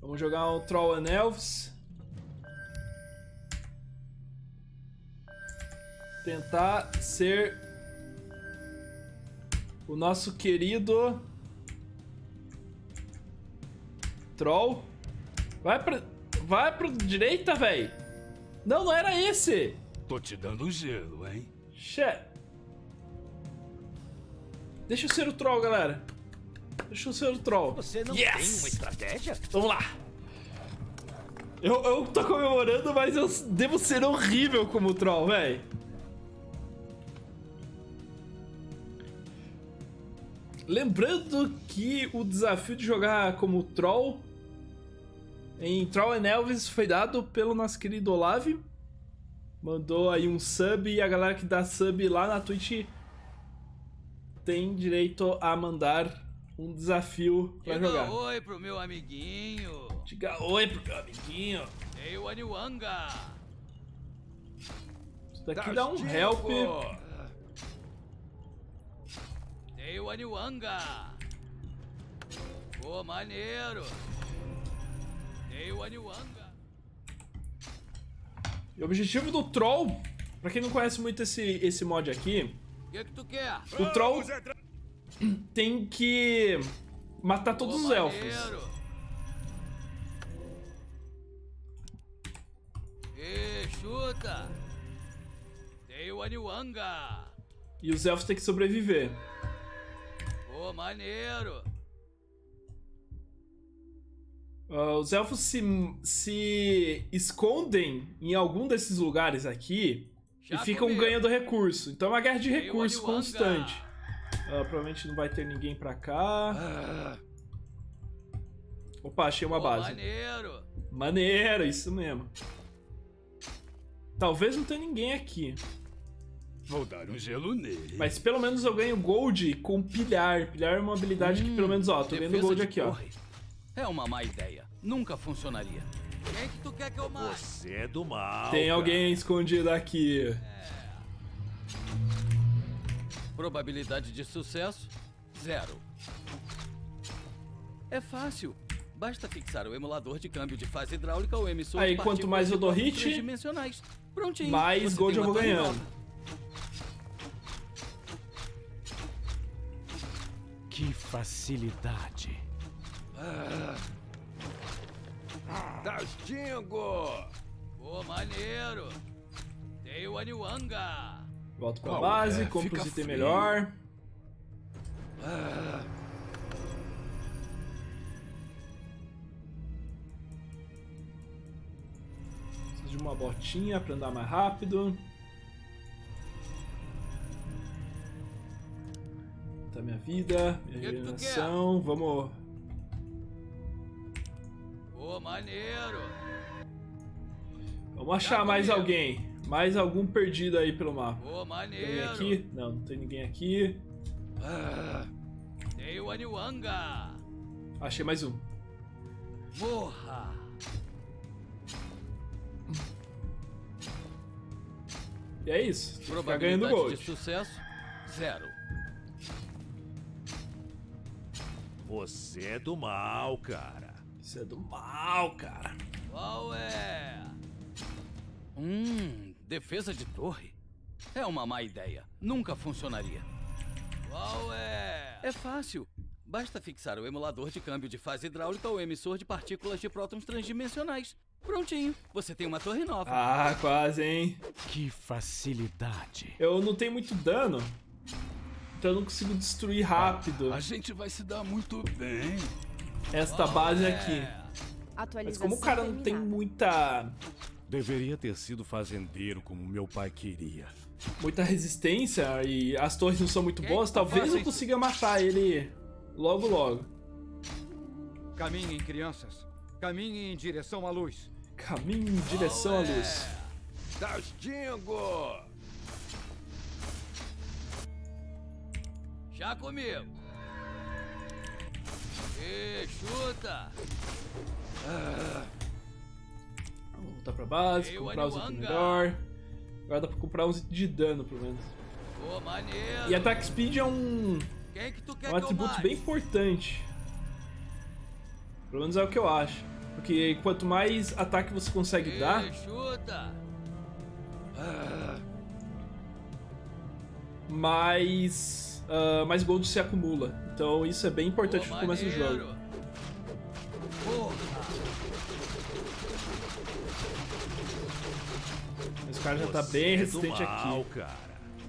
Vamos jogar o Troll and Elves. Tentar ser o nosso querido Troll. Vai pro direita, velho. Não era esse. Tô te dando gelo, hein? Deixa eu ser o Troll, galera. Deixa eu ser o Troll. Você não tem uma estratégia? Vamos lá. Eu tô comemorando, mas eu devo ser horrível como Troll, velho. Lembrando que o desafio de jogar como Troll em Troll and Elves foi dado pelo nosso querido Olav. Mandou aí um sub e a galera que dá sub lá na Twitch tem direito a mandar um desafio pra jogar. Diga oi pro meu amiguinho. Diga oi pro meu amiguinho. Ei, o Aniwanga. Isso daqui dá um help. Ei, o Aniwanga. Pô, maneiro. Ei, o Aniwanga. E o objetivo do Troll, pra quem não conhece muito esse mod aqui, O que tu quer? o Troll tem que matar todos os elfos. E chuta. Ei, o Aniwanga. E os elfos têm que sobreviver. Pô, maneiro. Os elfos se escondem em algum desses lugares aqui e ficam ganhando recurso. Então é uma guerra de recurso constante. Provavelmente não vai ter ninguém pra cá. Opa, achei uma base. Maneiro. Maneiro, isso mesmo. Talvez não tenha ninguém aqui. Vou dar um gelo nele. Mas pelo menos eu ganho gold com pilhar. Pilhar é uma habilidade que pelo menos, ó, tô ganhando gold aqui, ó. É uma má ideia. Nunca funcionaria. Quem que tu quer que eu mate? Você é do mal. Tem alguém escondido aqui. Probabilidade de sucesso? 0. É fácil. Basta fixar o emulador de câmbio de fase hidráulica ou emissor Aí, de quanto mais eu dou hit, tridimensionais. Prontinho. mais Você gold tem eu vou uma torre ganhando. nova. Que facilidade. Tastingo! Pô, maneiro. Tem o Aniwanga. Volto pra base, compro os itens melhor. Preciso de uma botinha pra andar mais rápido. Tá minha vida, minha regeneração. Vamos. Pô, maneiro. Vamos achar mais alguém. Mais algum perdido aí pelo mapa. Pô, Tem alguém maneiro. aqui? Não, não tem ninguém aqui. Tem o Aniwanga. Achei mais um. Morra. E é isso. Tem que ficar ganhando gold. De sucesso? 0. Você é do mal, cara. Isso é do mal, cara. Qual é? Defesa de torre? É uma má ideia. Nunca funcionaria. Qual é? É fácil. Basta fixar o emulador de câmbio de fase hidráulica ou emissor de partículas de prótons transdimensionais. Prontinho. Você tem uma torre nova. Ah, quase, hein? Que facilidade. Eu não tenho muito dano. Então eu não consigo destruir rápido A gente vai se dar muito bem. esta base aqui. Mas Atualização como o cara não tem terminada. Deveria ter sido fazendeiro como meu pai queria. muita resistência e as torres não são muito boas, talvez eu consiga matar ele logo logo. Caminhem, crianças. Caminhem em direção à luz. Caminho em direção à luz. Tastingo! Já comigo. E chuta. Vamos voltar pra base, comprar os itens melhor. Agora dá pra comprar uns itens de dano, pelo menos. Pô, maneiro. E Attack Speed é um Quem que tu quer atributo bem importante. Pelo menos é o que eu acho. Porque quanto mais ataque você consegue dar, Chuta! mais gold se acumula. Então isso é bem importante no começo do jogo. Mas o cara já tá bem resistente aqui. Cara.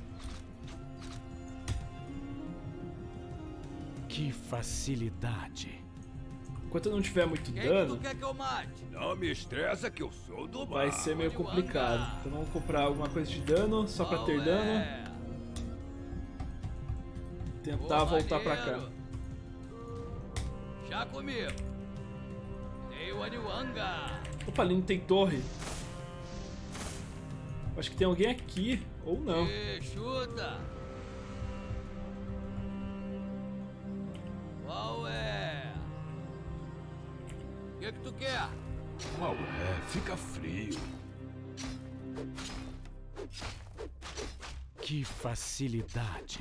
Que facilidade. Enquanto eu não tiver muito Quem que dano, tu quer que eu mate? Não me estressa que eu sou do mal. vai ser meio complicado. Então vamos comprar alguma coisa de dano, só pra ter dano. Tentar voltar pra cá. Já comigo. Tem o Aniwanga. Opa, ali não tem torre. Acho que tem alguém aqui, ou não. Chuta. Qual é? O que tu quer? Qual é? Fica frio. Que facilidade.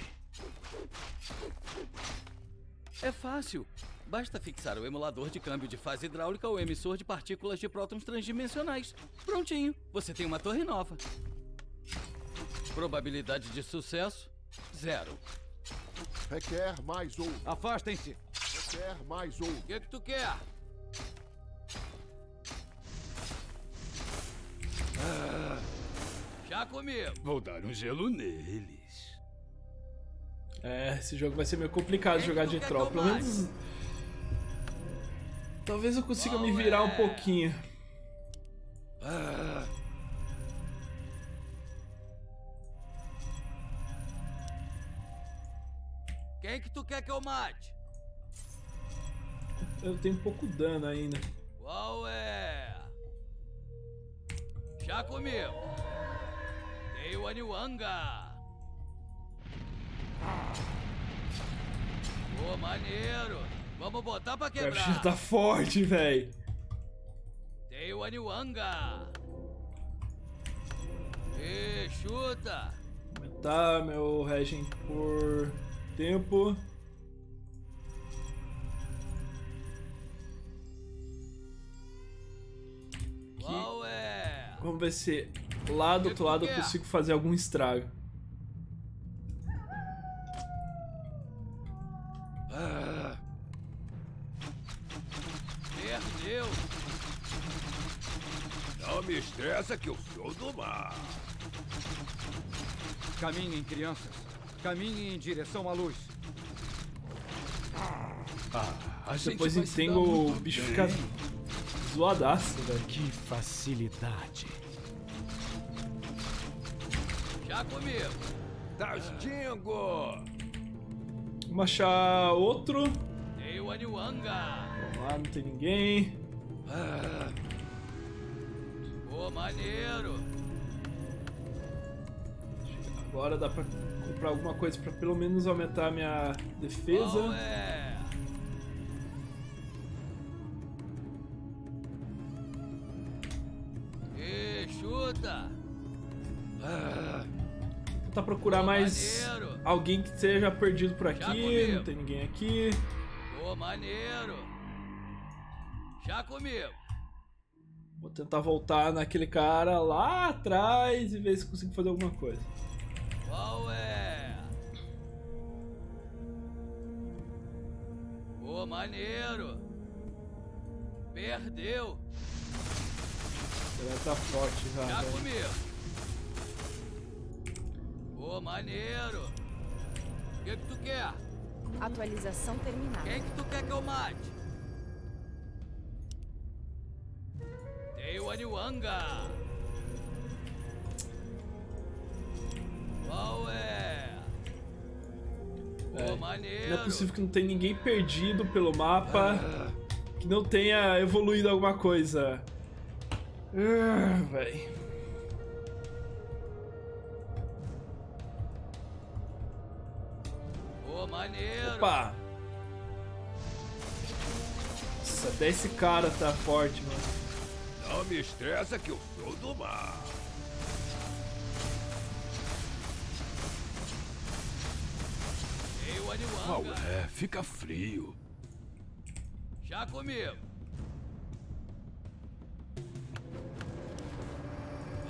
É fácil. Basta fixar o emulador de câmbio de fase hidráulica ao emissor de partículas de prótons transdimensionais. Prontinho, você tem uma torre nova. Probabilidade de sucesso, 0. Requer mais ouro. Afastem-se. Requer mais ouro. O que tu quer? Já comigo. Vou dar um gelo neles. É, esse jogo vai ser meio complicado Quem jogar tu de quer troll. que eu Pelo menos. Talvez eu consiga me virar um pouquinho. Quem que tu quer que eu mate? Eu tenho pouco dano ainda. Qual é? Já comigo. Tem o Aniwanga. Pô, maneiro. Vamos botar pra O cara já quebrar. tá forte, velho. Tem o Aniwanga. E chuta. Aumentar meu regen por tempo. Qual é? Vamos ver se lá do outro lado eu consigo fazer algum estrago. Perdeu. Não me estressa que eu sou do mal. Caminhem, crianças. Caminhem em direção à luz. A gente Depois vai se dar entendo o muito bicho bem. ficar zoadaço, velho. Que facilidade. Já comigo. Tastingo! Vamos achar outro. Tem o Aniwanga. Vamos lá, não tem ninguém. Pô, maneiro. Agora dá pra comprar alguma coisa pra pelo menos aumentar a minha defesa. Qual é? E chuta. Tentar procurar Pô, mais maneiro. alguém que seja perdido por Já aqui. comigo. Não tem ninguém aqui. Pô, maneiro. Já comigo. Vou tentar voltar naquele cara lá atrás e ver se consigo fazer alguma coisa. Qual é? Pô, maneiro. Perdeu. Ele tá forte já, Já velho. comigo. Pô, maneiro. O que tu quer? Atualização terminada. Quem que tu quer que eu mate? Tem o Aniwanga. Qual é? Pô, maneiro. Não é possível que não tenha ninguém perdido pelo mapa que não tenha evoluído alguma coisa. Véi. Pô, maneiro. Opa! Nossa, até esse cara tá forte, mano. Não me estressa que eu sou do mal. Tem o Qual Aniwanga. é? Fica frio. Já comigo.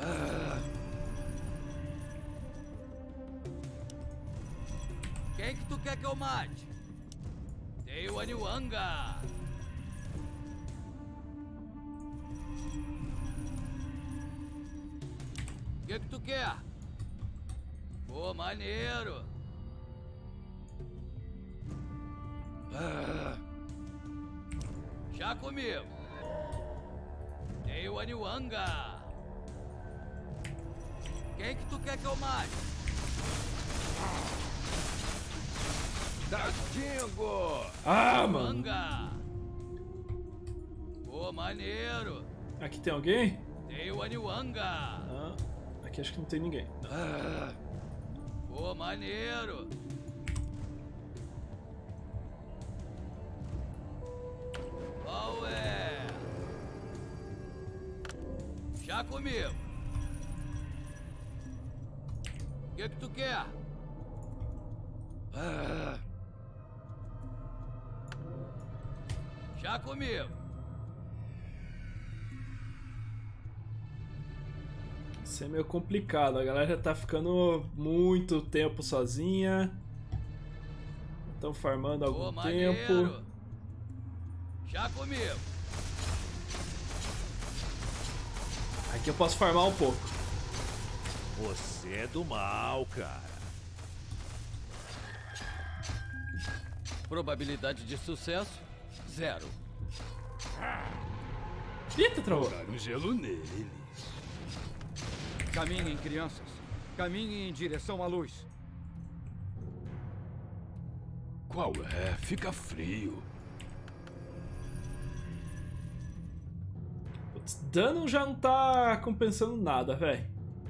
Quem que tu quer que eu mate? Tem o Aniwanga. O que tu quer? Pô, maneiro. Já comigo. Tem o Aniwanga. Quem que tu quer que eu mate? Dastingo! Ah, mano. Aniwanga. Pô, maneiro. Aqui tem alguém? Tem o Aniwanga. Ah, aqui acho que não tem ninguém. Pô, maneiro. Qual é? Já comigo. O que tu quer? Já comigo. Isso é meio complicado, a galera já tá ficando muito tempo sozinha. Estão farmando há algum tempo. Já comigo. Aqui eu posso farmar um pouco. Você é do mal, cara. Probabilidade de sucesso, 0. Eita, travou. Um gelo neles. Caminhem, crianças. Caminhem em direção à luz. Qual é? Fica frio. Putz, dano já não tá compensando nada, velho.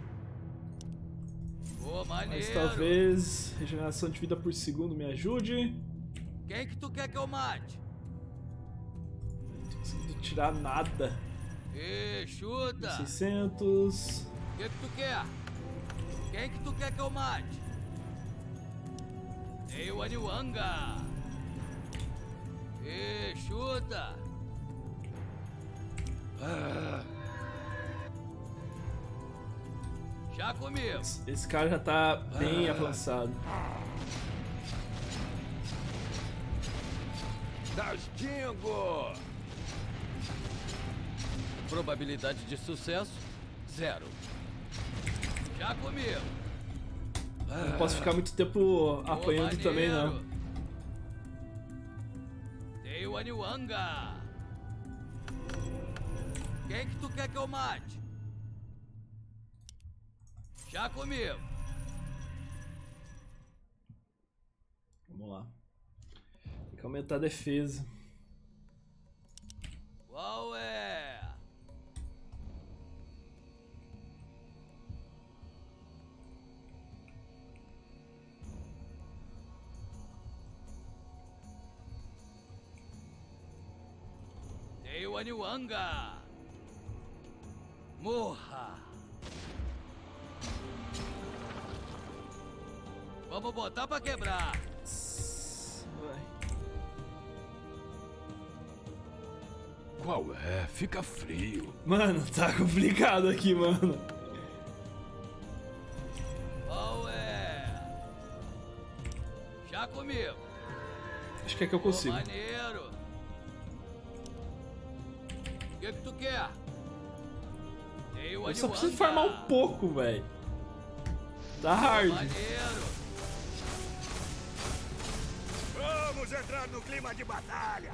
Pô, maneiro. Mas talvez regeneração de vida por segundo me ajude. Quem que tu quer que eu mate? Não tô conseguindo tirar nada. Ê, chuta. 600. O que tu quer? Quem que tu quer que eu mate? Tem o Aniwanga. Ê, chuta. Já comigo. Esse cara já tá bem avançado. Dastingo! Probabilidade de sucesso, 0. Já comigo. Não posso ficar muito tempo apanhando também, não. Tem o Aniwanga. Quem que tu quer que eu mate? Já comigo. Vamos lá. Tem que aumentar a defesa. Qual é? Tem o Aniwanga. Morra. Vamos botar pra quebrar. Vai. Qual é? Fica frio. Mano, tá complicado aqui, mano. Qual é? Já comigo. Acho que é que eu consigo. Maneiro. O que tu quer? Tem o Eu só preciso Aniwanga. farmar um pouco, velho. Tá hard. Maneiro. Vamos entrar no clima de batalha.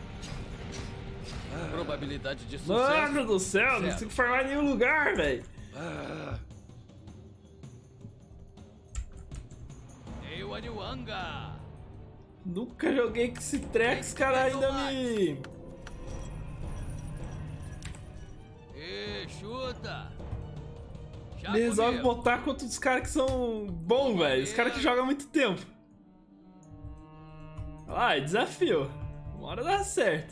Probabilidade de sucesso. Mano do céu, não 0. consigo farmar em nenhum lugar, velho. Tem o Aniwanga. Nunca joguei com esse treco, os caras ainda me... E chuta. Já Ele resolve comigo. botar contra os caras que são bons, velho. Os caras que jogam há muito tempo. Olha lá, é desafio. Uma hora dá certo.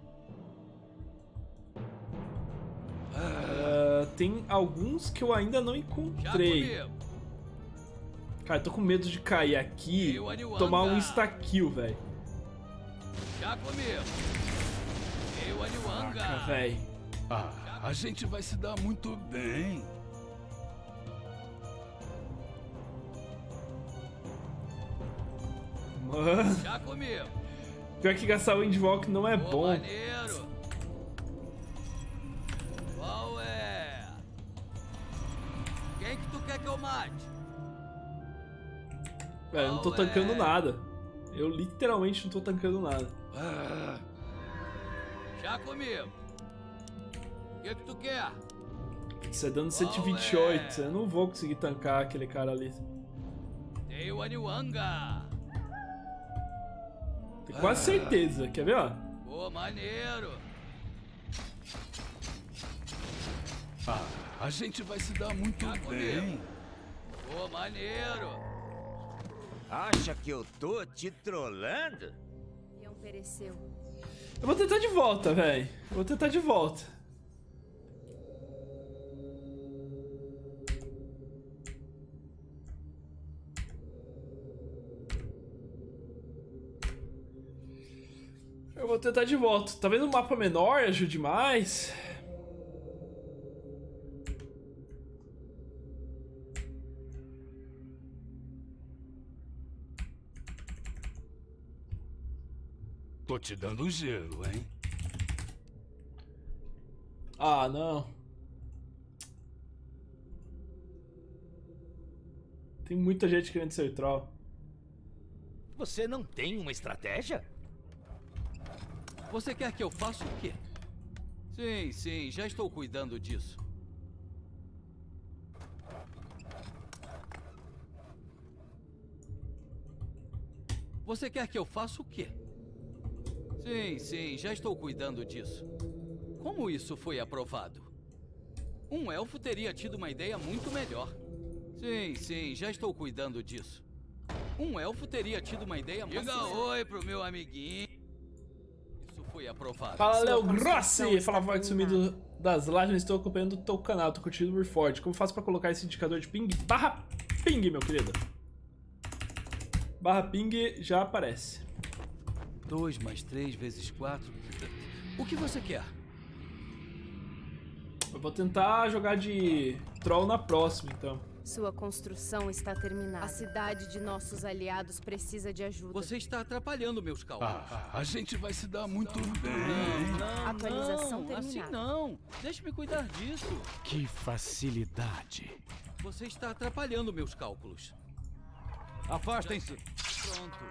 Tem alguns que eu ainda não Já encontrei. comigo. Cara, eu tô com medo de cair aqui E o Aniwanga. e tomar um insta-kill, velho. Já comigo. Tem o Aniwanga. Caraca, velho. A gente vai se dar muito bem. Mano, Já comigo. pior que gastar o Windwalk não é Pô, bom. maneiro. Qual é? Quem que tu quer que eu mate? Velho, eu não tô Qual tancando é? nada. Eu literalmente não tô tancando nada. Já comigo. O que tu quer? Isso é dano Qual 128. é? Eu não vou conseguir tancar aquele cara ali. Tem o Aniwanga. Tenho quase certeza. Quer ver, ó? Pô, maneiro. A gente vai se dar muito Já bem. comigo. Pô, maneiro. Acha que eu tô te trolando? Leão pereceu. Eu vou tentar de volta, velho. Vou tentar de volta. Eu vou tentar de volta. Talvez um mapa menor ajude mais. Tô te dando gelo, hein? Ah, não. Tem muita gente querendo ser troll. Você não tem uma estratégia? Você quer que eu faça o quê? Sim, já estou cuidando disso. Você quer que eu faça o quê? Sim, já estou cuidando disso. Como isso foi aprovado? Um elfo teria tido uma ideia muito melhor. Sim, já estou cuidando disso. Um elfo teria tido uma ideia muito melhor. Diga oi pro meu amiguinho. Isso foi aprovado. Fala, Léo Sua construção Grossi! está Fala, Void terminada. sumido das lives. Estou acompanhando o teu canal, tô curtindo o Reforge. Como faço pra colocar esse indicador de ping? Barra ping, meu querido. Barra ping já aparece. 2 mais 3 vezes 4. O que você quer? Eu vou tentar jogar de troll na próxima, então. Sua construção está terminada. A cidade de nossos aliados precisa de ajuda. Você está atrapalhando meus cálculos. A gente vai se dar muito bem. Não, Atualização não, assim terminada. não. Deixe-me cuidar disso. Que facilidade. Você está atrapalhando meus cálculos. Afastem-se. Pronto.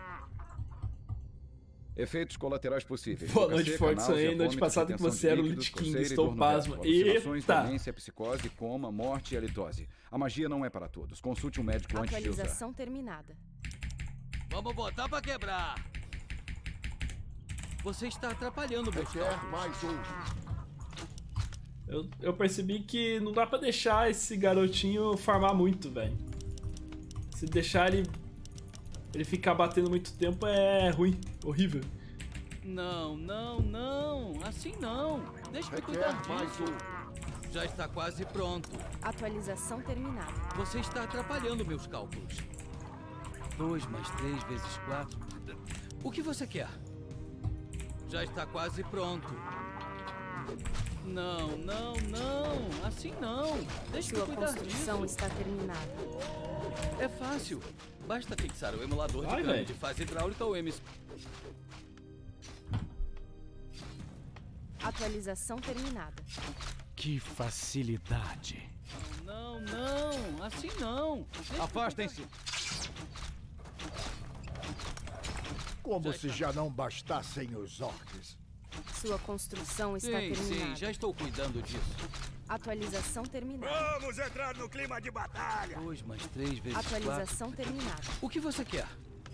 Efeitos colaterais possíveis. Boa Boca noite, seca, Forte. náusea, Sonhei noite vômitos, passada que retenção você de era o líquidos, Lich King. coceira e Estou dor no pasmo. verso, alucinações, Eita! demência, psicose, coma, morte e halitose. A magia não é para todos. Consulte um médico antes de usar. Atualização terminada. Vamos botar pra quebrar. Você está atrapalhando meus Requer cálculos. mais um. Eu percebi que não dá pra deixar esse garotinho farmar muito, velho. Se deixar ele ficar batendo muito tempo é ruim, horrível. Não. Assim não. Deixe-me cuidar Requer mais disso. um. Já está quase pronto. Atualização terminada. Você está atrapalhando meus cálculos. 2 mais 3 vezes 4. O que você quer? Já está quase pronto. Não. Assim não. Deixe-me Sua cuidar construção disso. está terminada. É fácil. Basta fixar o emulador de Vai, câmbio velho. de fase hidráulica ao M. Atualização terminada. Que facilidade. Não. Assim não. Deixe-me Afastem-se. Como se já não bastassem os orcs. Sua construção está Sim, terminada. já estou cuidando disso. Atualização terminada. Vamos entrar no clima de batalha! 2 mais 3 vezes 4. Atualização terminada. O que você quer?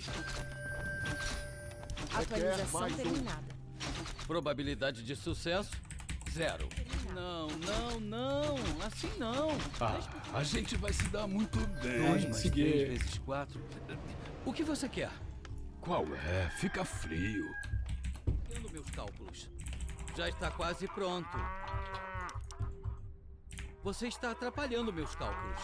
Atualização mais um. terminada. Probabilidade de sucesso? 0. Não. Assim não. A gente vai se dar muito 2 bem. mais consegui. 3 vezes 4. O que você quer? Qual é? Fica frio. Tendo meus cálculos. Já está quase pronto. Você está atrapalhando meus cálculos.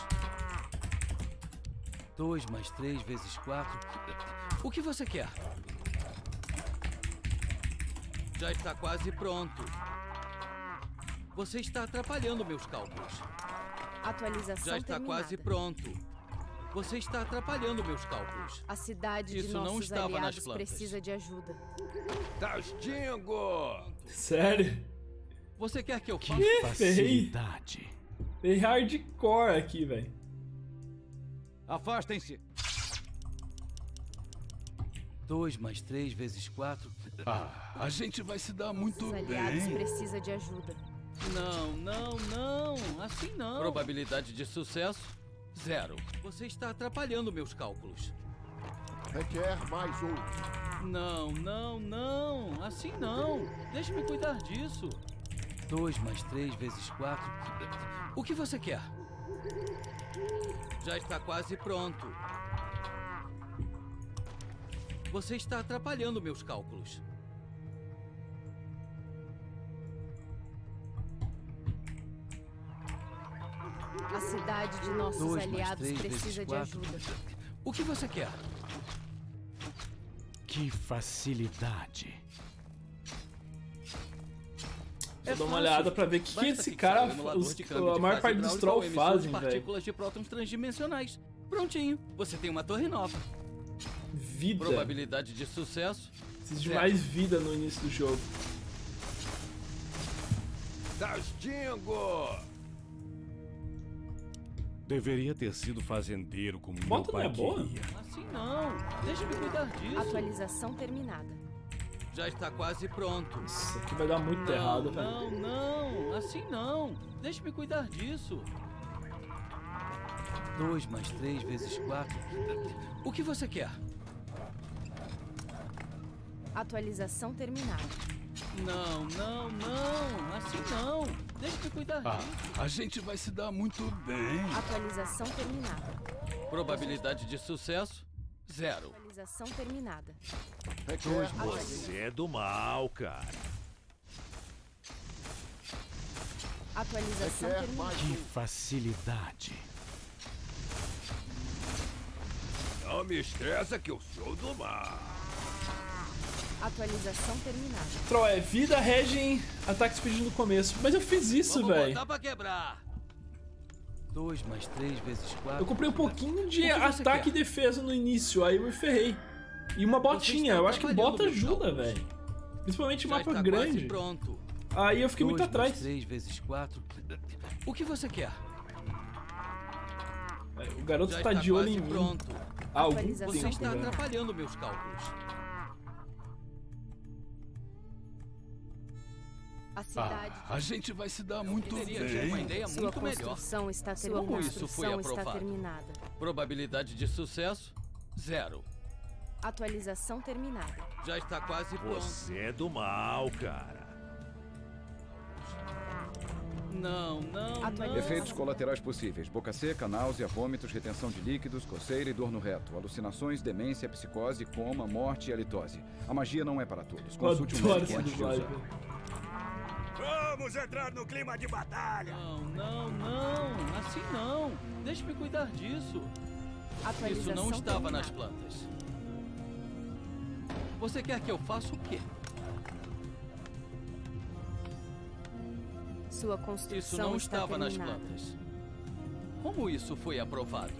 2 mais 3 vezes 4. O que você quer? Já está quase pronto. Você está atrapalhando meus cálculos. Atualização Já está terminada. quase pronto. Você está atrapalhando meus cálculos. A cidade de Isso não nossos estava nas aliados plantas. precisa de ajuda. Tá extingo! Sério? Você quer que eu faça? Que Facilidade. Bem hardcore aqui, velho. Afastem-se. 2 mais 3 vezes 4. A gente vai se dar muito Nossos aliados bem. precisa de ajuda. Não, não, não. Assim não. Probabilidade de sucesso? 0. Você está atrapalhando meus cálculos. Requer mais um. Não, não, não. Assim não. Deixe-me cuidar disso. 2 mais 3 vezes 4. O que você quer? Já está quase pronto. Você está atrapalhando meus cálculos. A cidade de nossos 2 mais aliados 3 precisa vezes de 4. ajuda. O que você quer? Que facilidade. Vou dar uma olhada pra ver o que esse cara, a maior parte dos trolls fazem, velho. Partículas de prótons transdimensionais. Prontinho. Você tem uma torre nova. Vida. Probabilidade de sucesso? Preciso de mais vida no início do jogo. Tá extingo! Deveria ter sido fazendeiro como meu Bota não pai é boa? queria. Assim não. Deixe-me cuidar disso. Atualização terminada. Já está quase pronto. Isso aqui vai dar muito errado, velho. Não, não. Assim não. Deixe-me cuidar disso. 2 mais 3 vezes 4. O que você quer? Atualização terminada. Não, não, não. Assim não. Deixe-me cuidar disso. A gente vai se dar muito bem. Atualização terminada. Probabilidade de sucesso? 0. Atualização terminada. Requer Você é do mal, cara. Atualização Requer terminada. mais Que um. facilidade. Não me estressa que eu sou do mal. Atualização terminada. Troll, é vida, regen, ataque speed no começo. Mas eu fiz isso, Vamos velho. botar pra quebrar. 2 mais 3 vezes 4. Eu comprei um pouquinho de O que você ataque e quer? defesa no início, aí eu me ferrei. E uma botinha, eu acho que atrapalhando bota meus ajuda, cálculos. velho. Principalmente em Já mapa está grande. quase pronto. Aí eu fiquei muito 2 mais atrás. 3 vezes 4. O que você quer? O garoto Já tá está de olho quase em mim. pronto. Ah, algum Atualização Você tempo, está velho. atrapalhando meus cálculos. A cidade A gente vai se dar muito Teria já uma bem. ideia de sua muito melhor. construção está Sua terminada. isso foi Construção está aprovado? terminada. Probabilidade de sucesso? 0. Atualização terminada. Já está quase pronto. Você é do mal, cara. Não, não, Atualização. não. Efeitos colaterais possíveis: boca seca, náusea, vômitos, retenção de líquidos, coceira e dor no reto, alucinações, demência, psicose, coma, morte e halitose. A magia não é para todos. Eu Consulte um adoro médico essa antes de dublagem, usar. velho. Vamos entrar no clima de batalha. Não, não, não. Assim não. Deixe-me cuidar disso. Atualização Isso não estava terminada. nas plantas. Você quer que eu faça o quê? Sua Isso construção não está estava nas terminada. plantas. Como isso foi aprovado?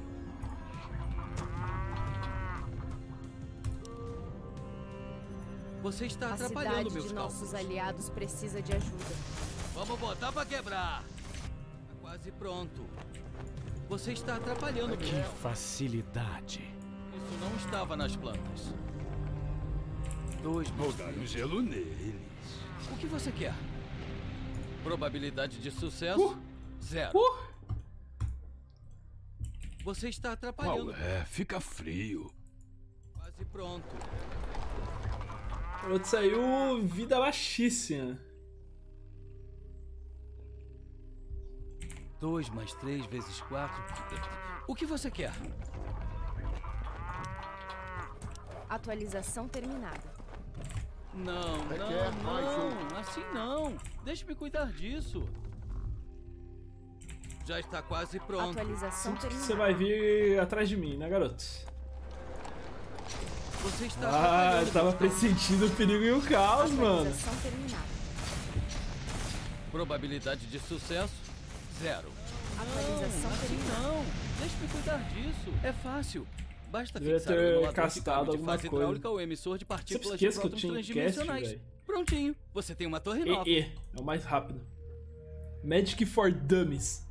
Você está A atrapalhando cidade meus de cálculos. nossos aliados precisa de ajuda. Vamos botar pra quebrar. Tá quase pronto. Você está atrapalhando Que meus... facilidade. Isso não estava nas plantas. 2 Vou dar um gelo neles. O que você quer? Probabilidade de sucesso? 0. Você está atrapalhando. Qual é? Fica frio. Quase pronto. O garoto saiu vida baixíssima. 2 mais 3 vezes 4. O que você quer? Atualização terminada. Não, Requer não, mais não. Assim não. Deixe-me cuidar disso. Já está quase pronto. Atualização Sinto que terminada. você vai vir atrás de mim, né, garoto? Você está Ah, atrapalhando eu tava meus cálculos. pressentindo o perigo e o caos, mano. Atualização terminada. Probabilidade de sucesso? 0. Atualização assim terminada. não. Deixe-me cuidar disso. É fácil. Basta Devia fixar o ter emulador de castado câmbio de alguma fase coisa. hidráulica ao emissor de partículas de esquece que eu prótons tinha cast, transdimensionais. velho. Prontinho. Você tem uma torre nova. É o mais rápido. Magic for Dummies.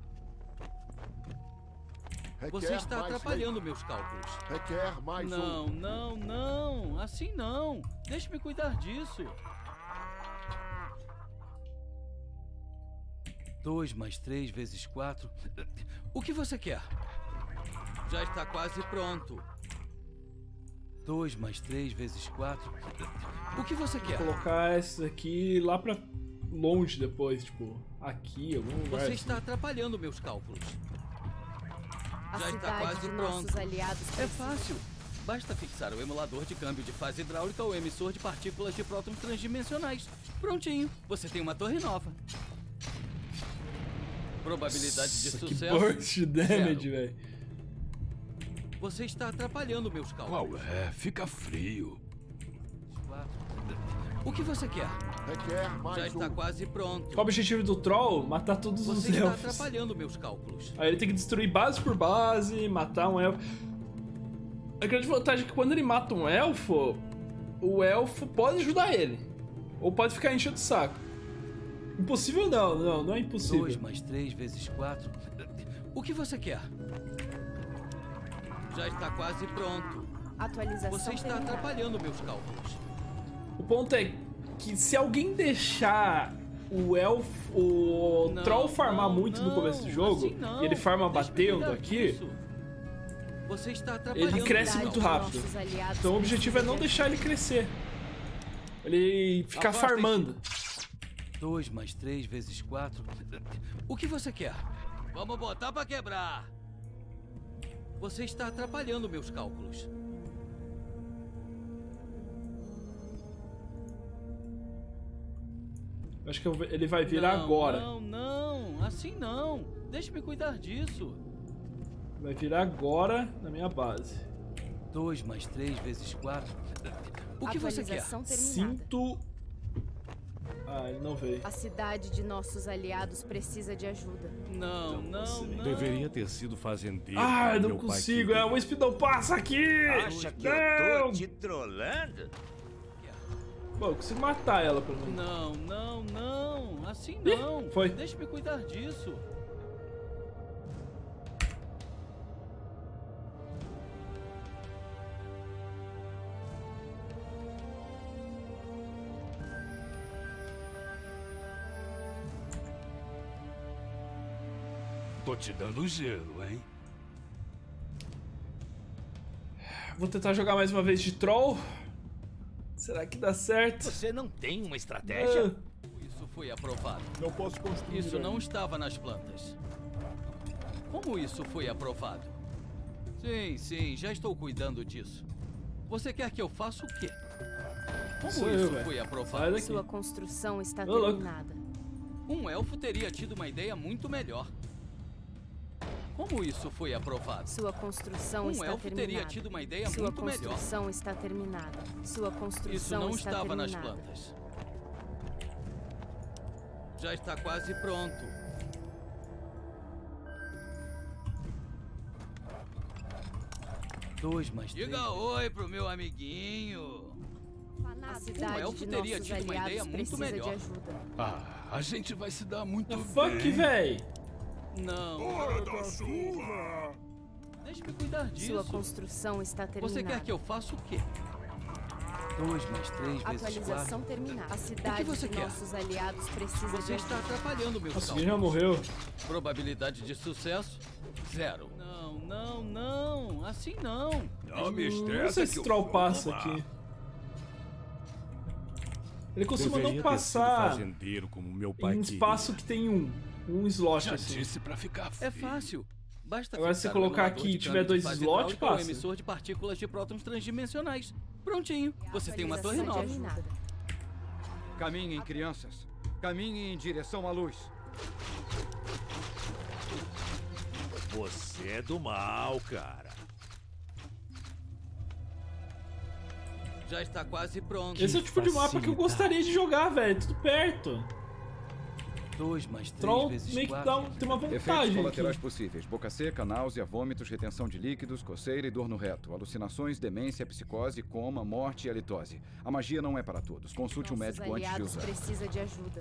Você está atrapalhando meus cálculos. Requer mais Não, não, não. Assim não. Deixe-me cuidar disso. 2 mais 3 vezes 4. O que você quer? Já está quase pronto. 2 mais 3 vezes 4. O que você quer? Vou colocar esses aqui lá pra longe depois, tipo, aqui, algum lugar. Você assim. está atrapalhando meus cálculos. A Já está cidade quase de pronto. nossos aliados É precisa... fácil. Basta fixar o emulador de câmbio de fase hidráulica ao emissor de partículas de prótons transdimensionais. Prontinho. Você tem uma torre nova. Probabilidade de Nossa, sucesso. que burst damage, zero. velho. Você está atrapalhando meus cálculos. Qual é? Fica frio. 4. O que você quer? Requer mais Já está quase pronto. Qual o objetivo do Troll? Matar todos os Você está elfos. atrapalhando meus cálculos. Aí ele tem que destruir base por base, matar um elfo. A grande vantagem é que quando ele mata um elfo, o elfo pode ajudar ele. Ou pode ficar enchendo o saco. Impossível não é impossível. 2 mais 3 vezes 4. O que você quer? Já está quase pronto. Atualização Você está terminada. atrapalhando meus cálculos. O ponto é que se alguém deixar o elfo, o Não, Troll farmar não, muito no não, começo do jogo, assim não. e ele farma Deixe-me batendo cuidar aqui, disso. Você está atrapalhando ele cresce meus muito cálculos. rápido. Nossos aliados Então o objetivo é não precisam de deixar ele crescer. Ele ficar Afastem-se. farmando. 2 mais 3 vezes 4. O que você quer? Vamos botar pra quebrar. Você está atrapalhando meus cálculos. Acho que ele vai virar Não, agora. Não, não. Assim não. Deixe-me cuidar disso. Vai virar agora na minha base. 2 mais 3 vezes 4. O que você quer? Atualização terminada. Sinto... Ah, ele não veio. A cidade de nossos aliados precisa de ajuda. Não, não, não. Deveria ter sido fazendeiro. Ah, eu como não meu pai consigo. queria. O Speed não passa aqui! Acha que eu Não! tô te trolando? Bom, eu consigo matar ela pelo menos. Não, não, não. Assim Ih, não. foi. Deixe-me cuidar disso. Tô te dando gelo, hein? Vou tentar jogar mais uma vez de Troll. Será que dá certo? Você não tem uma estratégia? Ah, Isso foi aprovado. Não posso construir. Isso não ainda. estava nas plantas. Como isso foi aprovado? Sim, sim, já estou cuidando disso. Você quer que eu faça o quê? Como Sou isso eu, velho. foi Sai aprovado? daqui. Sua construção está Ô, louco. terminada. Um elfo teria tido uma ideia muito melhor. Como isso foi aprovado? Sua construção Um está elfo terminada. teria tido uma ideia Sua muito melhor. construção está terminada. Sua construção Isso não está estava nas terminada. plantas. Já está quase pronto. Dois mais três. Diga oi pro meu amiguinho. A cidade elfo de teria nossos tido uma aliados ideia muito precisa de melhor. ajuda. Ah, a gente vai se dar muito The bem. fuck, véi? Não. Hora da chuva! Deixe-me cuidar disso. Sua construção está terminada. Você quer que eu faça o quê? 2 mais 3 vezes 4. Atualização terminada. A cidade você de quer? nossos aliados precisa Você de está ajuda. atrapalhando meus Nossa, cálculos. ele já morreu. Probabilidade de sucesso? 0. Não, não, não. Assim não. Não me Não estressa sei que se eu Troll vou passa tomar. aqui. Ele costuma Deveria não ter sido passar fazendeiro como meu pai em queria. espaço que tem um slot Já assim. disse pra ficar frio. É fácil. Basta Agora, se você fixar o colocar emulador aqui de e tiver câmbio de dois fase slots, hidráulica ao passa. emissor de partículas de prótons transdimensionais. Prontinho. Você tem uma torre Atualização nova. terminada. Caminhem, crianças. Caminhem em direção à luz. Você é do mal, cara. Já está quase pronto. Esse é o tipo de mapa que eu facilidade. gostaria de jogar, velho. Tudo perto. 2 mais 3 Troll vezes meio que 4. tem uma Efeitos vantagem colaterais aqui. possíveis: boca seca, náusea, vômitos, retenção de líquidos, coceira e dor no reto, alucinações, demência, psicose, coma, morte e halitose. A magia não é para todos. Consulte um médico antes de aliados usar. precisa de ajuda.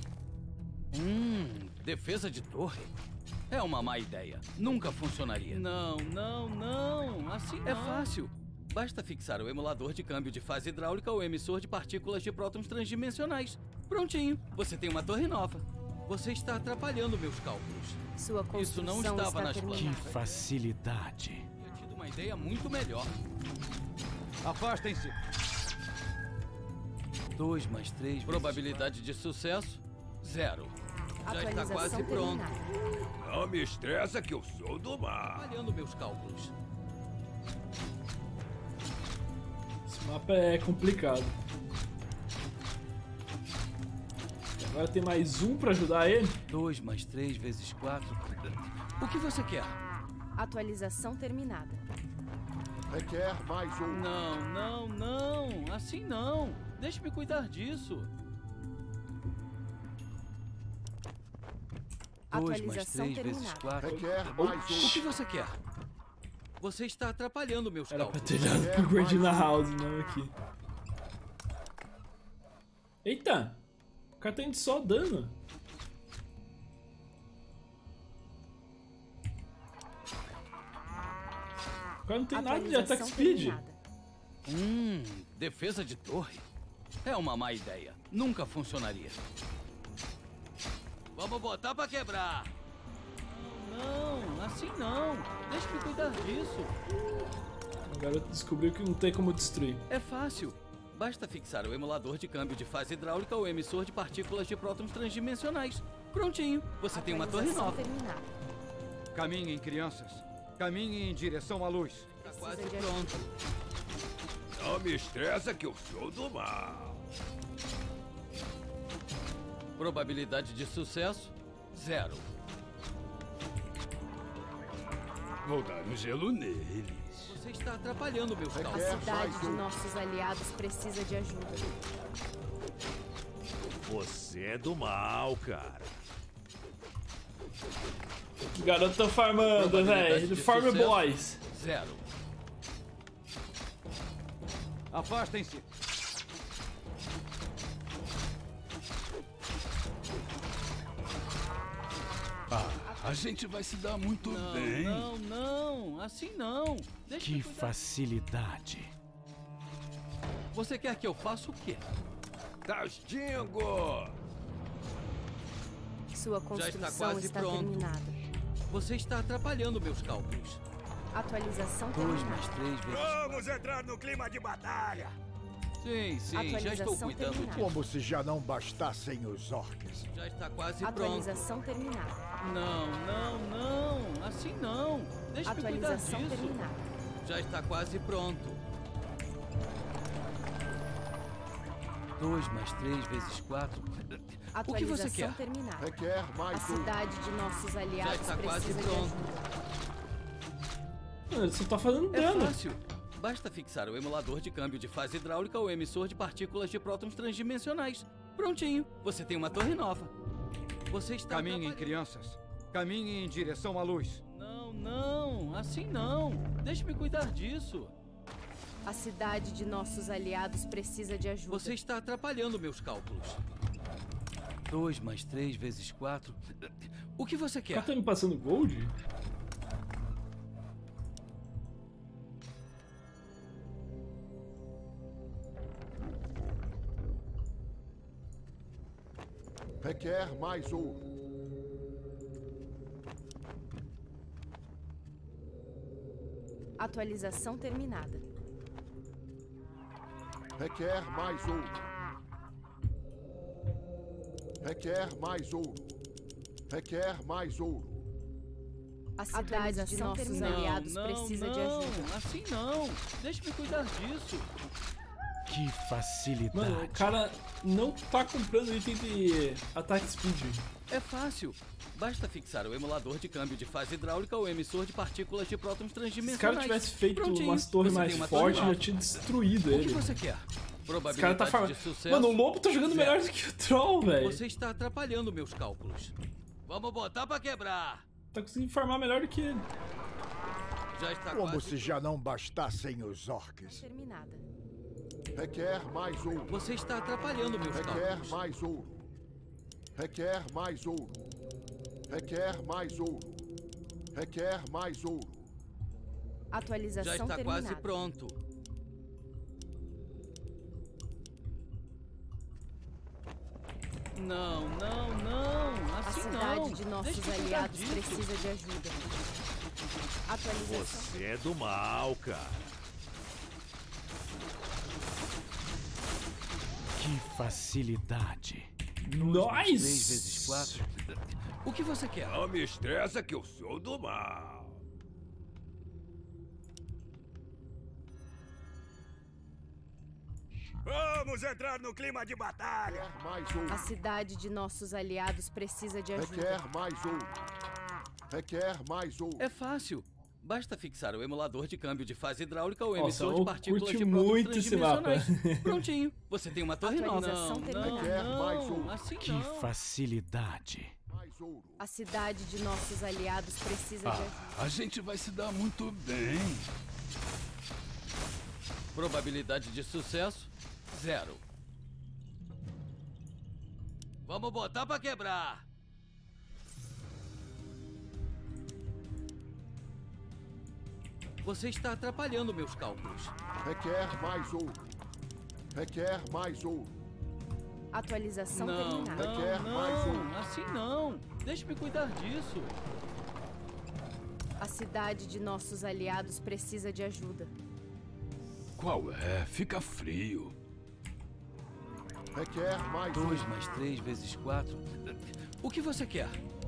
Defesa de torre? É uma má ideia. Nunca funcionaria. Não. Assim não. É fácil. Basta fixar o emulador de câmbio de fase hidráulica ao emissor de partículas de prótons transdimensionais. Prontinho. Você tem uma torre nova. Você está atrapalhando meus cálculos. Sua construção Isso não estava está nas terminada. planos. Que facilidade. Eu tinha tido uma ideia muito melhor. Afastem-se! 2 mais 3. Probabilidade de sucesso? 0. Já está Atualização quase pronto. terminada. Não me estressa que eu sou do mal. Falhando meus cálculos. Esse mapa é complicado. Agora tem mais um pra ajudar ele. 2 mais 3 vezes 4. O que você quer? Atualização terminada. Requer mais um. Não. Assim não. Deixe-me cuidar disso. 2 mais Atualização 3 vezes terminada. 4. Requer mais O um. que você quer? Você está atrapalhando meus Era pra cálculos. ter dado pro Guardina House, não aqui. Eita! O cara tá indo só dano. O cara não tem nada de Atualização attack speed. terminada. Defesa de torre? É uma má ideia. Nunca funcionaria. Vamos botar pra quebrar. Não, assim não. Deixe-me cuidar disso. O garoto descobriu que não tem como destruir. É fácil. Basta fixar o emulador de câmbio de fase hidráulica ao emissor de partículas de prótons transdimensionais. Prontinho. Você tem uma torre Atualização nova. terminada. Caminhem, crianças. Caminhem em direção à luz. Está quase Precisa de pronto. Não me estressa que eu sou do mal. Probabilidade de sucesso? 0. Vou dar um gelo neles. Você está atrapalhando meus A cálculos. cidade de nossos aliados precisa de ajuda. Você é do mal, cara. O garoto tá farmando, Probabilidade velho. de Farm sucesso? Boys. 0. Afastem-se! A gente vai se dar muito Não. Assim não. Deixe-me Que cuidar. facilidade. Você quer que eu faça o quê? Castigo! Sua Já construção está quase pronto. terminada. Você está atrapalhando meus cálculos. Atualização 2 terminada. mais 3 vezes... Vamos entrar no clima de batalha. Sim, já estou Atualização cuidando terminada. disso. Como se já não bastassem os orcs. Já está quase pronto. Atualização terminada. Não. Assim não. Deixe-me cuidar Atualização disso. terminada. Já está quase pronto. 2 mais 3 vezes 4. O que você Atualização quer? terminada. Requer A mais um. cidade de nossos aliados está quase precisa de pronto. ajuda. Mano, ele só tá fazendo É dano. fácil. Basta fixar o emulador de câmbio de fase hidráulica ao emissor de partículas de prótons transdimensionais. Prontinho. Você tem uma torre nova. Você está Caminhem, atrapalhando. crianças. Caminhem em direção à luz. Não. Assim não. Deixe-me cuidar disso. A cidade de nossos aliados precisa de ajuda. Você está atrapalhando meus cálculos. 2 mais 3 vezes 4. O que você O quer? cara tá me passando gold? Requer mais um. Atualização terminada. Requer mais um. Requer mais um. Requer mais um. A cidade de nossos aliados precisa de ajuda. Assim não. Deixe-me cuidar disso. Que facilidade. Mano, o cara não tá comprando item de attack speed. É fácil. Basta fixar o emulador de câmbio de fase hidráulica ao emissor de partículas de prótons Se transdimensionais. esse cara tivesse feito Prontinho. umas torres Você mais tem uma torre fortes, nova. já tinha destruído O que ele. você quer? Esse cara tá farmando. De sucesso, Mano, o lobo tá jogando melhor do que o troll, velho. Você está atrapalhando meus cálculos. Vamos botar pra quebrar. Tá conseguindo farmar melhor do que ele. Já está Como quase se já não bastassem os orcs. Terminada. Requer mais ouro. Você está atrapalhando meus Requer cálculos. mais ouro. Requer mais ouro. Requer mais ouro. Requer mais ouro. Atualização Já está terminada. quase pronto. Não, não, não. A Assim cidade não. de nossos Deixa eu cuidar aliados disso. precisa de ajuda. Atualização. Você é do mal, cara. Que facilidade. 2 3 vezes 4. O que você quer? Não me estressa que eu sou do mal. Vamos entrar no clima de batalha. Requer mais ouro. A cidade de nossos aliados precisa de ajuda. Requer mais ouro. Requer mais ouro. É fácil. Basta fixar o emulador de câmbio de fase hidráulica ou Nossa, emissor eu de partículas curti de prótons muito esse mapa. transdimensionais. Prontinho. Você tem uma torre nova. Atualização Não, terminada. Quer mais não, um. assim Que não. facilidade. Mais ouro. A cidade de nossos aliados precisa de ajuda. A gente vai se dar muito bem. Probabilidade de sucesso, 0. Vamos botar pra quebrar. Você está atrapalhando meus cálculos. Requer mais ouro. Requer mais ouro. Atualização Não, terminada. Requer mais não, assim não. Deixe-me cuidar disso. A cidade de nossos aliados precisa de ajuda. Qual é? Fica frio. Requer mais 2 ouro. mais 3 vezes 4. O que você quer?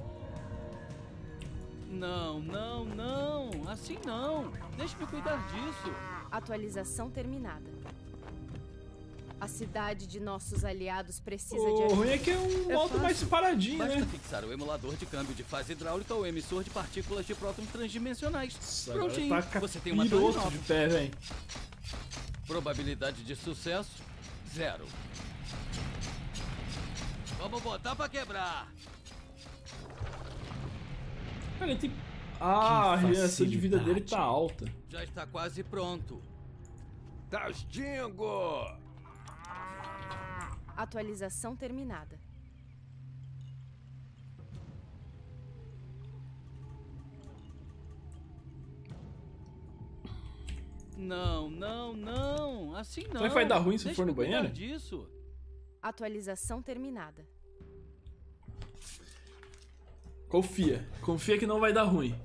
Não, não, não. Assim não. Deixe-me cuidar disso. Atualização terminada. A cidade de nossos aliados precisa de O ajuda. ruim é que é um É modo fácil. mais paradinho, Basta né? fixar o emulador de câmbio de fase hidráulica ou emissor de partículas de prótons transdimensionais. Nossa, agora Prontinho. tá Você tem uma torre capiroto nova. de pé, velho. Probabilidade de sucesso, 0. Vamos botar pra quebrar. Cara, ele tem... Ah, a Que reação de vida dele facilidade. tá alta. Já está quase pronto. Tasdingo! Atualização terminada. Não, não, não. Assim não. Será que vai dar ruim se Deixa for no eu cuidar banheiro? disso. Atualização terminada. Confia. Confia que não vai dar ruim.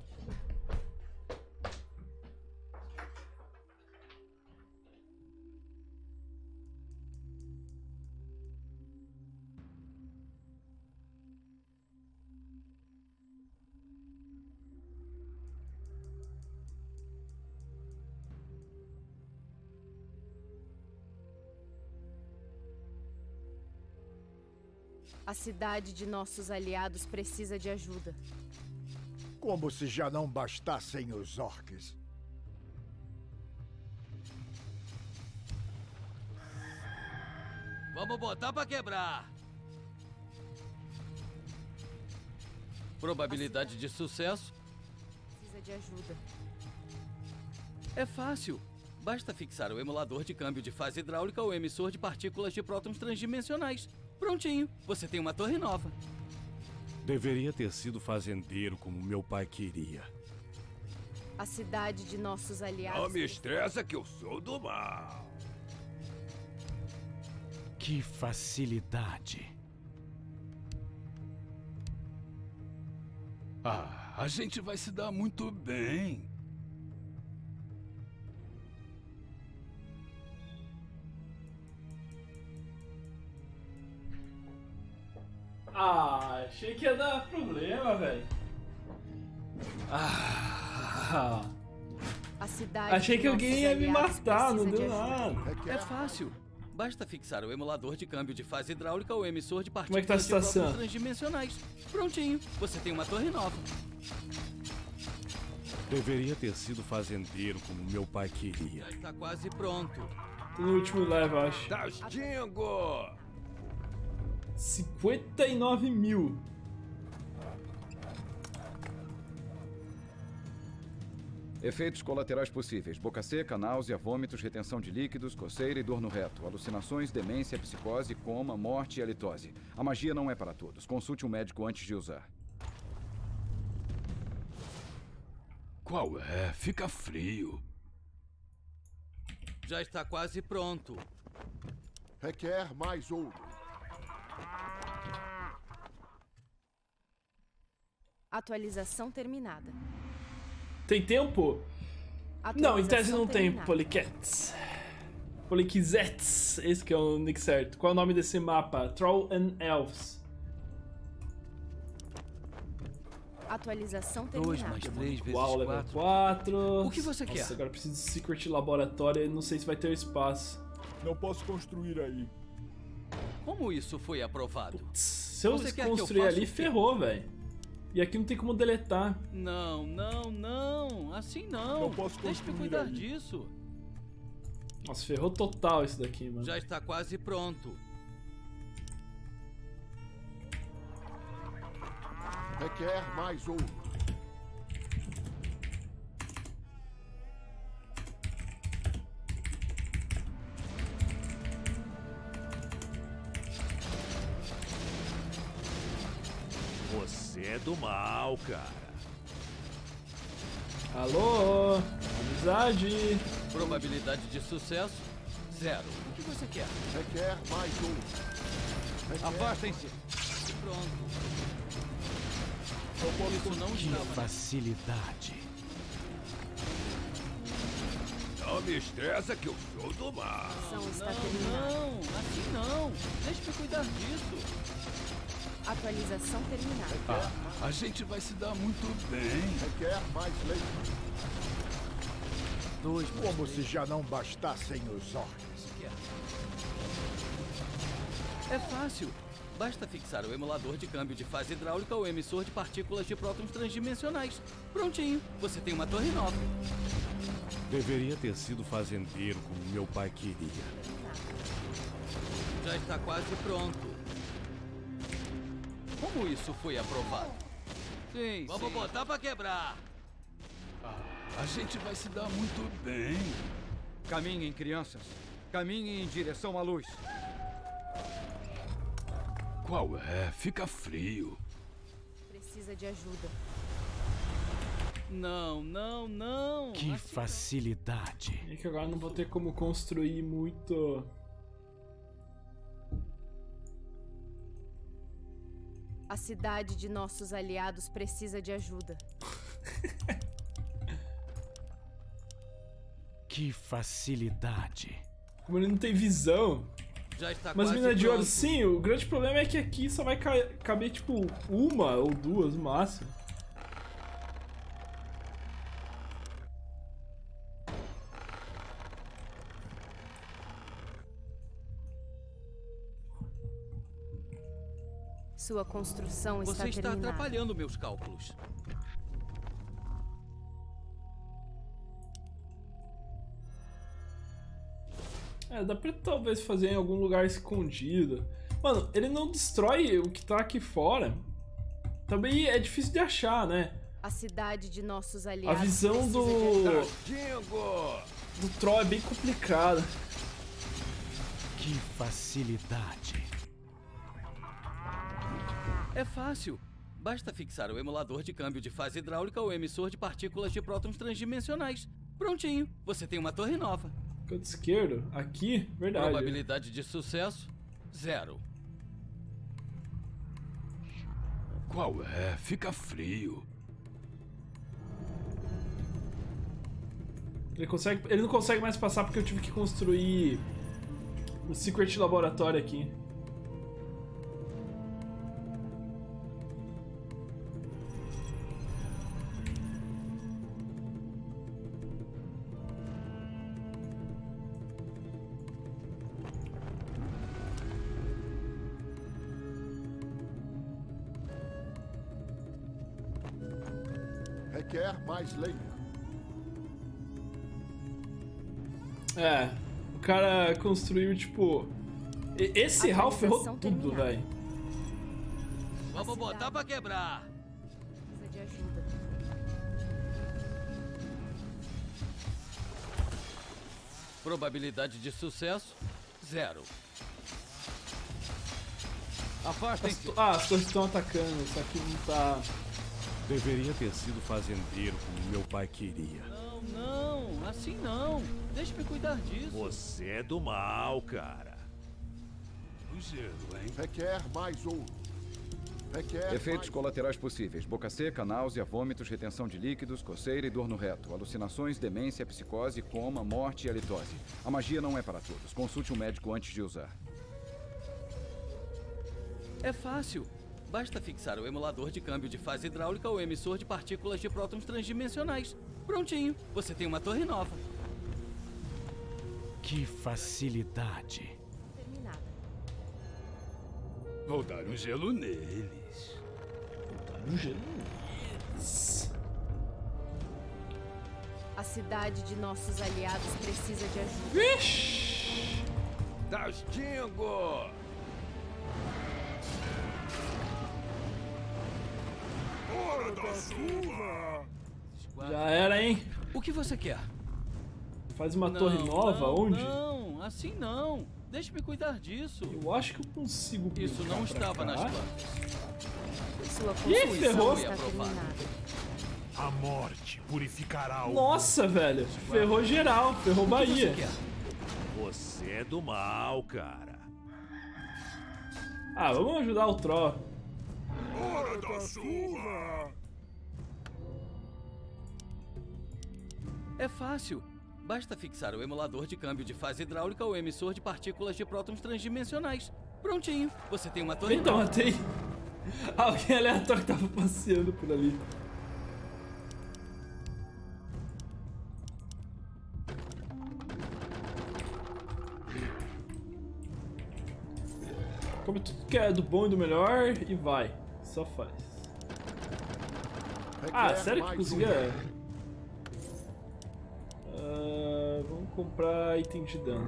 A cidade de nossos aliados precisa de ajuda. Como se já não bastassem os orcs. Vamos botar pra quebrar. Probabilidade de sucesso, Precisa de ajuda. é fácil. Basta fixar o emulador de câmbio de fase hidráulica ou emissor de partículas de prótons transdimensionais. Prontinho. Você tem uma torre nova. Deveria ter sido fazendeiro como meu pai queria. A cidade de nossos aliados. Não me estressa que eu sou do mal. Que facilidade. A gente vai se dar muito bem. Ah, achei que ia dar problema, velho. Ah, A cidade achei de que alguém nossos ia me aliados matar, não precisa deu de ajuda. nada. Requer É fácil. Basta fixar o emulador de câmbio de fase hidráulica ou emissor de Como é partículas que tá a de prótons situação? transdimensionais. Prontinho. Você tem uma torre nova. Deveria ter sido fazendeiro como meu pai queria. Já está quase pronto. Tô no último level, acho. Tá extingo! 59 mil. Efeitos colaterais possíveis: boca seca, náusea, vômitos, retenção de líquidos, coceira e dor no reto, alucinações, demência, psicose, coma, morte e halitose. A magia não é para todos. Consulte um médico antes de usar. Qual é? Fica frio. Já está quase pronto. Requer mais ouro. Atualização terminada. Tem tempo? Não, em tese não tem, terminada. Polycats. Polyquizets, esse que é o nick certo. Qual é o nome desse mapa? Troll and Elves. Atualização 2 terminada. mais 3 vezes Uau, level 4. 4. O que você Nossa, quer? agora eu preciso de Secret Laboratório e não sei se vai ter espaço. Não posso construir aí. Como isso foi aprovado? Se eu Você quer que eu construir faça ali, o quê? ferrou, velho. E aqui não tem como deletar. Não, não, não. Assim não. Não posso Deixe-me construir cuidar aí. disso. Nossa, ferrou total isso daqui, mano. Já está quase pronto. Requer mais ouro. Você é do mal, cara. Alô? Amizade? Probabilidade de sucesso? 0. O que você quer? Requer mais ouro. Requer Afastem-se. Pronto. Isso não está mais. Facilidade. Não me estressa que eu sou do mal. A ação está terminada. Não, assim não. Deixe-me cuidar disso. Atualização terminada. A gente vai se dar muito bem. Requer mais leite. 2 mais Como 3. se já não bastassem os orcs. É fácil. Basta fixar o emulador de câmbio de fase hidráulica ao emissor de partículas de prótons transdimensionais. Prontinho. Você tem uma torre nova. Deveria ter sido fazendeiro como meu pai queria. Já está quase pronto. Como isso foi aprovado? Sim, vamos botar pra quebrar. A gente vai se dar muito bem. Caminhem, crianças. Caminhem em direção à luz. Qual é? Fica frio. Precisa de ajuda. Não, não, não. Que Assim facilidade. É que agora não vou ter como construir muito. A cidade de nossos aliados precisa de ajuda. Que facilidade. Como ele não tem visão. já está Mas quase mina de ouro, pronto. sim, o grande problema é que aqui só vai caber tipo uma ou duas no máximo. Sua construção está Você está terminada. atrapalhando meus cálculos. É, dá pra talvez fazer em algum lugar escondido. Mano, ele não destrói o que tá aqui fora. Também é difícil de achar, né? A cidade de nossos A aliados visão precisa de ajuda. do Troll é bem complicada. Que facilidade. É fácil. Basta fixar o emulador de câmbio de fase hidráulica ao emissor de partículas de prótons transdimensionais. Prontinho. Você tem uma torre nova. Canto esquerdo, aqui, verdade. Probabilidade de sucesso? 0. Qual é? Fica frio. Ele não consegue mais passar porque eu tive que construir o Secret Laboratório aqui. Requer mais lenha. É, O cara construiu, tipo... Esse hall ferrou tudo, velho. Vamos botar pra quebrar. Precisa de ajuda. Probabilidade de sucesso, 0. Afastem-se. As torres estão atacando, isso aqui não tá... Deveria ter sido fazendeiro como meu pai queria. Não, assim não. Deixe-me cuidar disso. Você é do mal, cara. O gelo, hein? Requer mais ouro. Requer Efeitos mais... colaterais possíveis: boca seca, náusea, vômitos, retenção de líquidos, coceira e dor no reto, alucinações, demência, psicose, coma, morte e halitose. A magia não é para todos. Consulte um médico antes de usar. É fácil. Basta fixar o emulador de câmbio de fase hidráulica ao emissor de partículas de prótons transdimensionais. Prontinho, você tem uma torre nova. Que facilidade. Terminada. Vou dar um gelo neles. A cidade de nossos aliados precisa de ajuda. Vixe! Tastingo! Hora da chuva! Já era, hein? O que você quer? Faz uma torre nova? Onde? Não, assim não. Deixe-me cuidar disso. Eu acho que eu consigo Isso brincar não pra estava cá. nas planas. Sua Ih, ferrou. construção está terminada. A morte purificará o... Nossa, velho. Ferrou geral. Ferrou Bahia. Você é do mal, cara. Ah, vamos ajudar o Tro. Hora da chuva! É fácil. Basta fixar o emulador de câmbio de fase hidráulica ao emissor de partículas de prótons transdimensionais. Prontinho, você tem uma torre Então, nova. matei alguém aleatório que tava passeando por ali. Come tudo que é do bom e do melhor e vai. Só faz. Ah, sério que conseguia? Vamos comprar item de dano.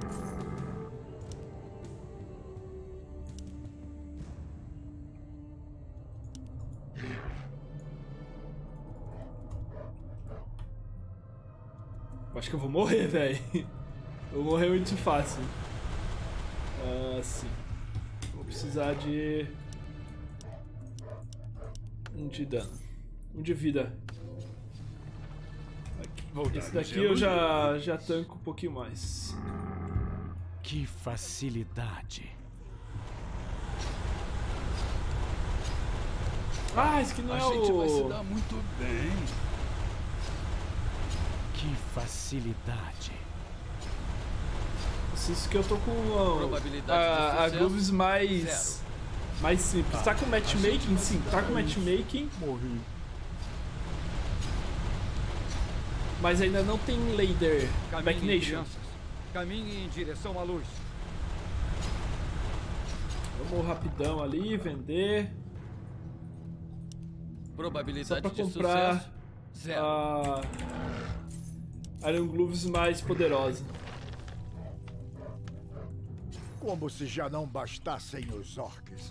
Acho que eu vou morrer, velho. Eu vou morrer muito fácil. Sim. Vou precisar de... um de dano. Um de vida. Esse daqui eu já tanco um pouquinho mais. Que facilidade. Ah, esse aqui não é o... A gente vai se dar muito bem. Que facilidade. Isso que eu tô com a Grooves mais simples. Tá com matchmaking? Sim, tá com matchmaking. Morri. Mas ainda não tem Lader Backnation. Caminhe em direção à luz. Vamos rapidão ali, vender. Probabilidade Só pra de comprar sucesso, 0. a Iron Grooves mais poderosa. Como se já não bastassem os orcs.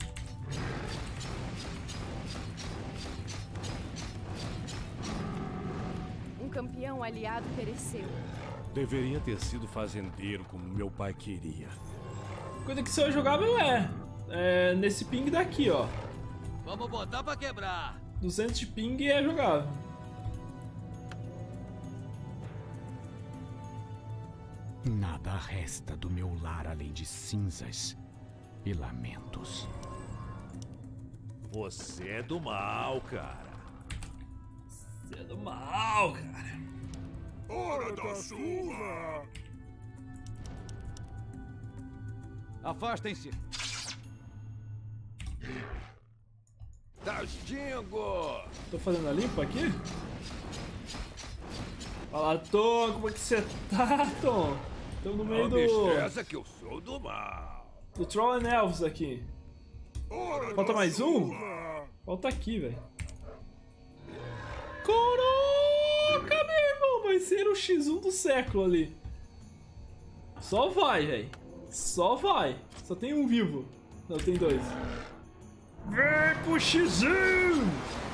Um campeão aliado pereceu. Deveria ter sido fazendeiro como meu pai queria. Coisa que se eu jogável é nesse ping daqui, ó. Vamos botar pra quebrar. 200 de ping é jogável. Nada resta do meu lar além de cinzas e lamentos. Você é do mal, cara. Você é do mal, cara. Hora da chuva! Afastem-se. Tastingo! Tô fazendo a limpa aqui? Fala, Tom, como é que você tá, Tom? Estamos no meio Não me estressa que eu sou do mal. do Troll and Elves aqui. Falta mais um? Falta aqui, velho. Coroca, meu irmão! Vai ser o X1 do século ali. Só vai, velho. Só vai. Só tem um vivo. Não, tem dois. Vem pro X1!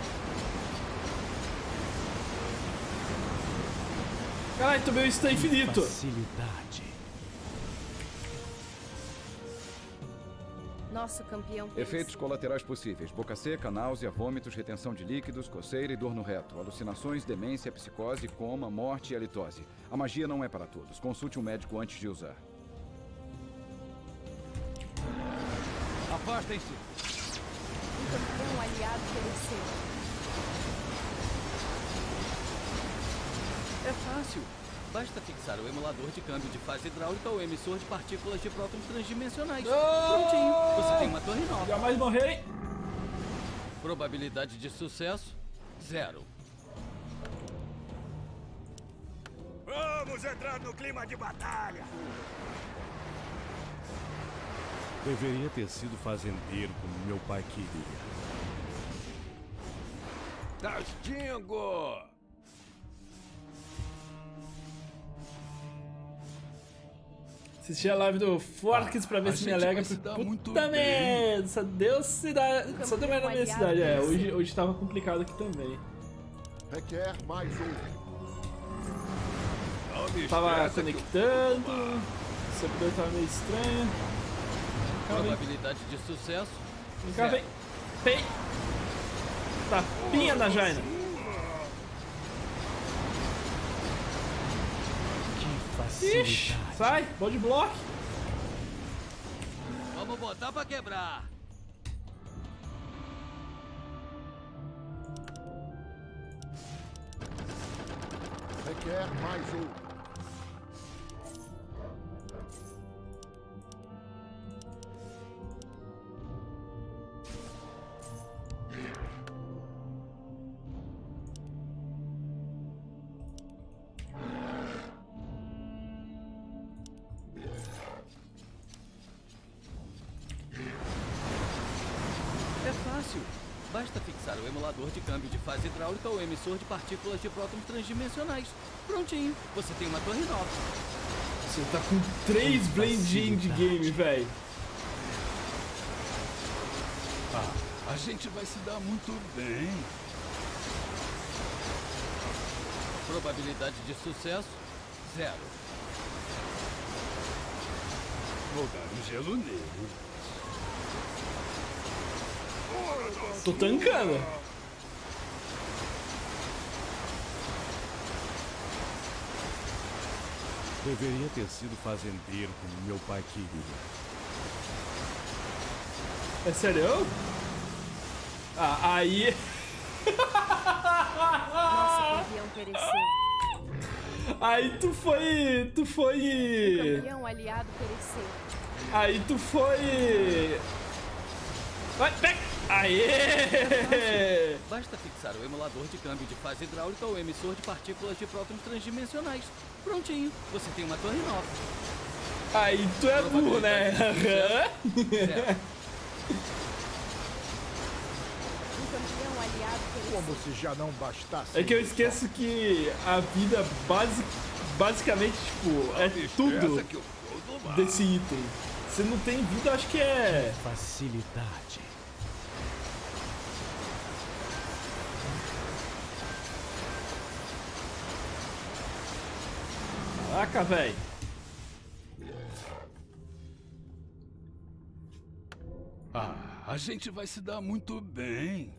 Caralho, tomei um stun infinito. Facilidade. Nosso campeão pereceu. Efeitos colaterais possíveis: boca seca, náusea, vômitos, retenção de líquidos, coceira e dor no reto, alucinações, demência, psicose, coma, morte e halitose. A magia não é para todos. Consulte um médico antes de usar. Afastem-se! Um campeão aliado pereceu. É fácil. Basta fixar o emulador de câmbio de fase hidráulica ao emissor de partículas de prótons transdimensionais. Prontinho. Você tem uma torre nova. Jamais morrerei. Probabilidade de sucesso, 0. Vamos entrar no clima de batalha! Deveria ter sido fazendeiro como meu pai queria. Tastingo! Assisti a live do Forks pra ver se me alegra. Puta merda! Só deu cidade. Só deu merda na minha cidade. É, hoje tava complicado aqui também. Requer mais um. Tava conectando. O servidor tava meio estranho. Probabilidade de sucesso, Vem cá, vem. Pei. Tapinha na Jaina. Que facilidade. Ixi, sai, bode block. Vamos botar pra quebrar. Requer mais um. É fácil. Basta fixar o emulador de câmbio de fase hidráulica ao emissor de partículas de prótons transdimensionais. Prontinho. Você tem uma torre nova. Você tá com 3 blend de game, velho. A gente vai se dar muito bem. Probabilidade de sucesso, 0. Vou dar um gelo nele. Tô tancando. Deveria ter sido fazendeiro como meu pai queria. É sério? Ah, aí. Nosso campeão pereceu. Aí tu foi. Um campeão aliado pereceu. Aí tu foi. Vai, pega! Aê! Basta fixar o emulador de câmbio de fase hidráulica ao emissor de partículas de prótons transdimensionais. Prontinho. Você tem uma torre nova. Aí tu é burro, né? Um campeão aliado pereceu. Como se já não bastasse. É que eu esqueço que a vida basicamente, tipo, é tudo desse item. Se não tem vida, eu acho que é. Facilidade. Caraca, velho. A gente vai se dar muito bem.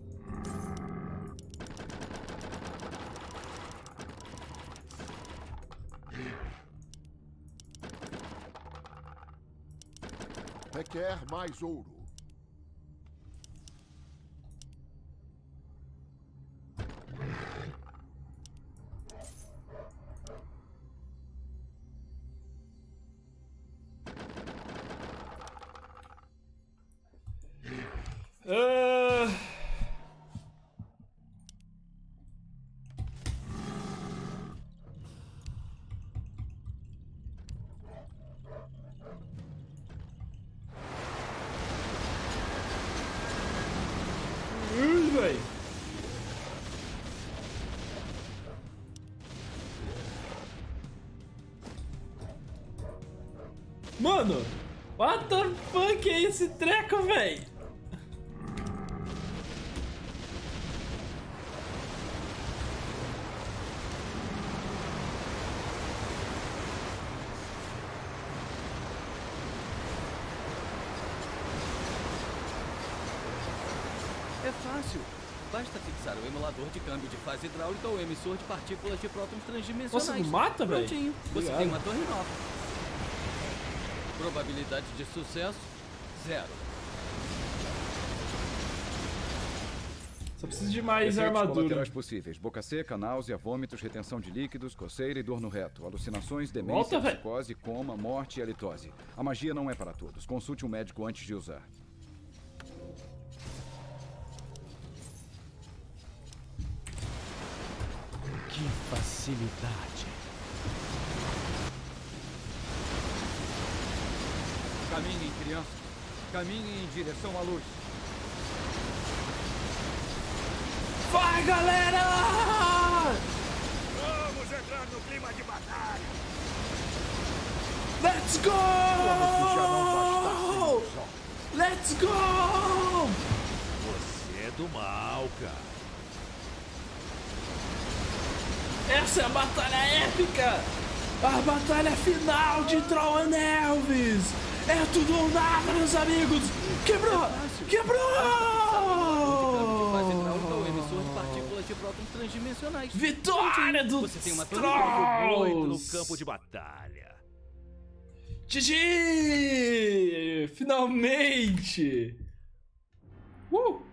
Requer mais ouro. Velho. Mano, what the fuck é esse treco, véi? É fácil. Basta fixar o emulador de câmbio de fase hidráulica ao emissor de partículas de prótons transdimensionais. Nossa, não mata, velho? Prontinho. Você tem uma torre nova. Probabilidade de sucesso, 0. Só preciso de mais Efeitos armadura. colaterais possíveis: boca seca, náusea, vômitos, retenção de líquidos, coceira e dor no reto, alucinações, demência, psicose, coma, morte e halitose. A magia não é para todos. Consulte um médico antes de usar. Que facilidade. Caminhem, crianças. Caminhem em direção à luz. Vai, galera! Vamos entrar no clima de batalha! Let's go! Let's go! Você é do mal, cara. Essa é a batalha épica! A batalha final de Troll and Elvis! É tudo ou nada, meus amigos! Quebrou! Vitória dos Trolls! No campo de batalha. GG! Finalmente!